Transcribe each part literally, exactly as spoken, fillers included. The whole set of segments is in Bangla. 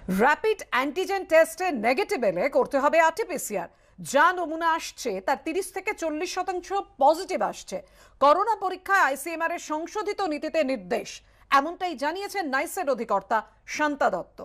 র্যাপিড অ্যান্টিজেন টেস্টে নেগেটিভ এলে করতে হবে আরটিপিসিআর। যা নমুনা আসছে তার তিরিশ থেকে চল্লিশ শতাংশ পজিটিভ আসছে। করোনা পরীক্ষায় আইসিএমআর এর সংশোধিত নীতিতে নির্দেশ, এমনটাই জানিয়েছেন নাইসের অধিকর্তা শান্তা দত্ত।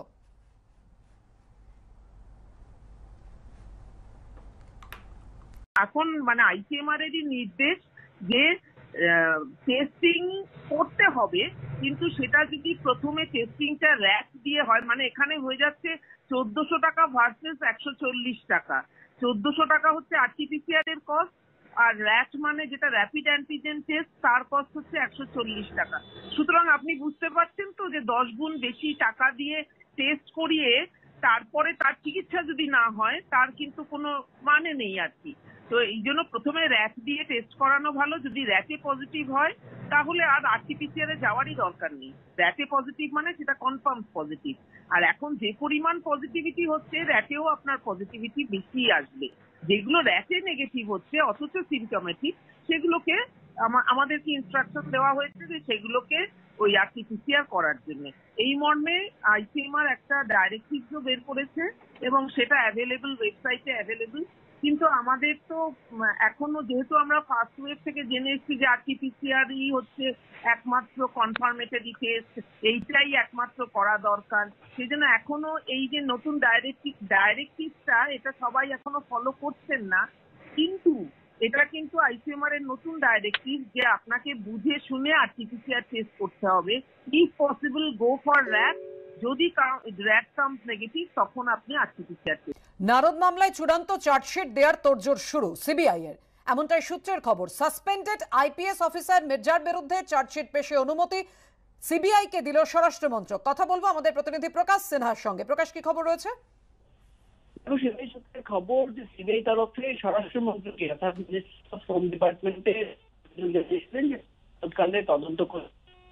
এখন মানে আইসিএমআর এরই নির্দেশ যে টেস্টিং করতে হবে, কিন্তু সেটা যদি প্রথমে টেস্টিংটা র্যাট দিয়ে হয়, মানে এখানে হয়ে যাচ্ছে চোদ্দশো টাকা ভার্সেস একশো চল্লিশ টাকা। চোদ্দশো টাকা হচ্ছে আরটিপিসিআর এর কস্ট, আর র্যাট মানে যেটা র্যাপিড অ্যান্টিজেন টেস্ট তার কস্ট হচ্ছে একশো চল্লিশ টাকা। সুতরাং আপনি বুঝতে পারছেন তো যে দশ গুণ বেশি টাকা দিয়ে টেস্ট করিয়ে তারপরে তার চিকিৎসা যদি না হয় তার কিন্তু কোনো মানে নেই আর কি। তো এই জন্য প্রথমে র্যাট দিয়ে টেস্ট করানো ভালো। যদি র্যাটে পজিটিভ হয় তাহলে আর আরটিপিসিআর এ যাওয়ারই দরকার নেই। র্যাটে পজিটিভ মানে সেটা কনফার্ম পজিটিভ। আর এখন যে পরিমাণ পজিটিভিটি হচ্ছে র্যাটেও আপনার পজিটিভিটি বেশি আসবে। যেগুলো র্যাটে নেগেটিভ হচ্ছে অথচ সিমটমেটিক, সেগুলোকে আমাদেরকে ইনস্ট্রাকশন দেওয়া হয়েছে যে সেগুলোকে ওই আরটিপিসিআর করার জন্য। এই মর্মে আইসিএমআর একটা ডাইরেক্টিভও বের করেছে এবং সেটা অ্যাভেলেবল, ওয়েবসাইটে অ্যাভেলেবল। কিন্তু আমাদের তো এখনো, যেহেতু আমরা ফার্স্ট ওয়েভ থেকে জেনে এসেছি যে আরটিপিসিআর ই হচ্ছে একমাত্র কনফার্মেটরি টেস্ট, এইটাই একমাত্র করা দরকার। সেই জন্য এখনো এই যে নতুন ডাইরেক্টিভ ডাইরেক্টিভটা এটা সবাই এখনো ফলো করছেন না। কিন্তু এটা কিন্তু আইসিএমআর এর নতুন ডাইরেক্টিভ যে আপনাকে বুঝে শুনে আরটিপিসিআর টেস্ট করতে হবে। If possible go for RAT, যদি র্যাট কামস নেগেটিভ তখন আপনি আরটিপিসিআর টেস্ট। নারদ মামলায় চূড়ান্ত চার্জশিট দেওয়ার তোড়জোড় শুরু সিবিআই এর, এমনটাই সূত্রের খবর। সাসপেন্ডেড আইপিএস অফিসার মির্জার বিরুদ্ধে চার্জশিট পেশে অনুমতি সিবিআই কে দিল স্বরাষ্ট্র মন্ত্রক। কথা বলবো আমাদের প্রতিনিধি প্রকাশ সিনহার সঙ্গে। প্রকাশ, কি খবর রয়েছে? সিবিআই সূত্রের খবর যে সিবিআই তরফে স্বরাষ্ট্র মন্ত্রকে অর্থাৎ হোম ডিপার্টমেন্টে তৎকালে তদন্ত করে।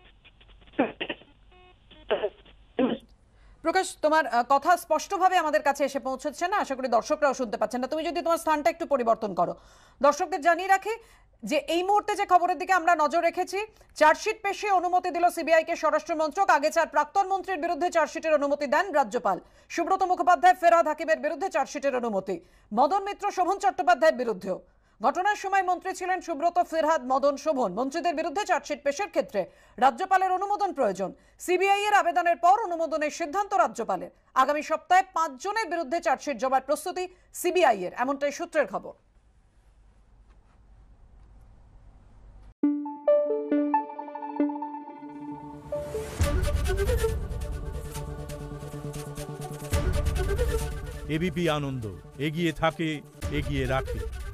প্রকাশ, তোমার কথা স্পষ্টভাবে আমাদের কাছে এসে পৌঁছচ্ছে না, আশা করি দর্শকরাও শুনতে পাচ্ছেন না। তুমি যদি তোমার স্থানটা একটু পরিবর্তন করো। দর্শকদের জানিয়ে রাখি যে এই মুহূর্তে যে খবরের দিকে আমরা নজর রেখেছি, চার্জশিট পেশে অনুমতি দিল সিবিআই কে স্বরাষ্ট্র মন্ত্রক। আগে চার প্রাক্তন মন্ত্রীর বিরুদ্ধে চার্জশিটের অনুমতি দেন রাজ্যপাল। সুব্রত মুখোপাধ্যায়, ফেরহাদ হাকিমের বিরুদ্ধে চার্জশিটের অনুমতি, মদন মিত্র, শোভন চট্টোপাধ্যায়ের বিরুদ্ধেও। ঘটনার সময় মন্ত্রী ছিলেন সুব্রত, ফেরহাদ, মদন, শোভন। মন্ত্রীদের বিরুদ্ধে চার্জশিট পেশের ক্ষেত্রে রাজ্যপালের অনুমোদন প্রয়োজন। সিবিআই এর আবেদনের পর অনুমোদনের সিদ্ধান্ত রাজ্যপালের। আগামী সপ্তাহে পাঁচ জনের বিরুদ্ধে চার্জশিট জমার প্রস্তুতি সিবিআই এর, এমনটাই সূত্রের খবর। এবিপি আনন্দ এগিয়ে থাকে, এগিয়ে রাখে।